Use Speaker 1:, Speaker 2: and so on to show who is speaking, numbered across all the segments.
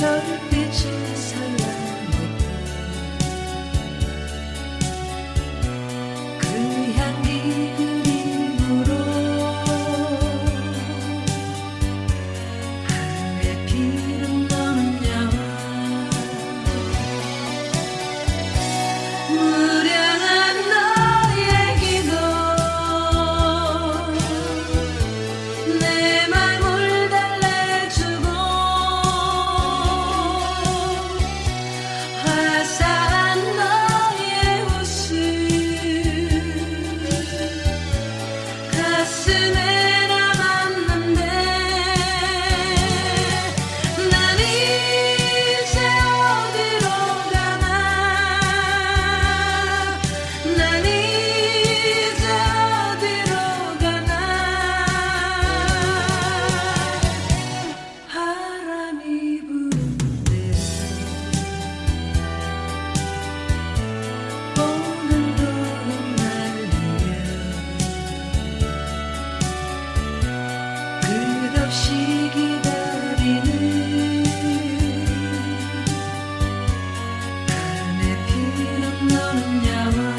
Speaker 1: 별빛이 살라놓고 그 향기 그림으로 하늘에 피는 너는 야와 무량한 너의 기도 내 맘을 달래주고 화사한 너의 웃음 가슴에 남았는데 난 이제 어디로 가나 난 이제 어디로 가나 바람이 부는 데서 오늘도 흩날리며 끝없이 기다리는 가슴에 피는 너는 야와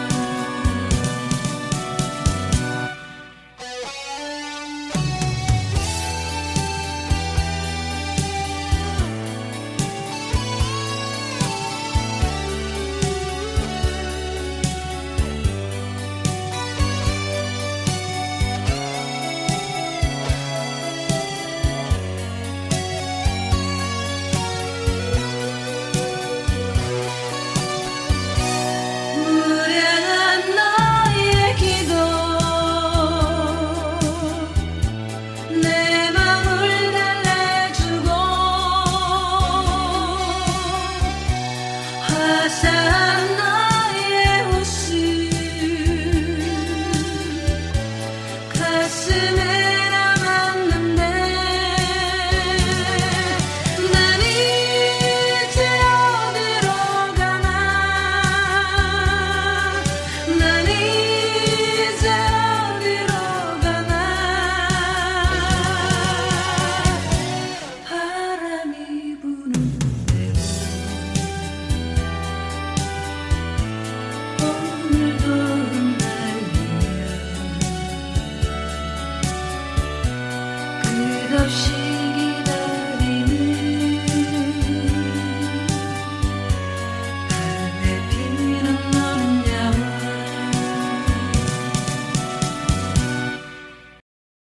Speaker 1: 무량한 너의 기도 내 맘을 달래주고 화사한 너의 웃음 가슴에 남았는데 난 이제 어디로 가나 난 이제 어디로 가나 바람이 부는 대로 오늘도 흩날리며 끝없이